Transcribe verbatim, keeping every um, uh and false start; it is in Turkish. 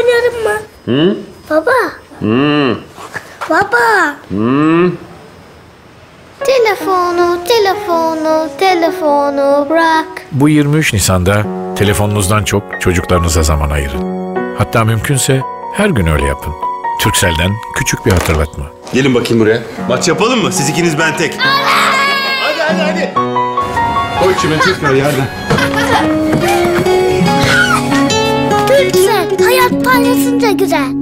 oynayalım mı? Hı? Baba. Hı. Baba. Hı. Telefonu, telefonu, telefonu bırak. Bu yirmi üç Nisan'da telefonunuzdan çok çocuklarınıza zaman ayırın. Hatta mümkünse her gün öyle yapın. Turkcell'den küçük bir hatırlatma. Gelin bakayım buraya. Maç yapalım mı? Siz ikiniz ben tek. Hadi hadi hadi. Koy çimento ver yerden. Turkcell, hayat paylaşınca güzel.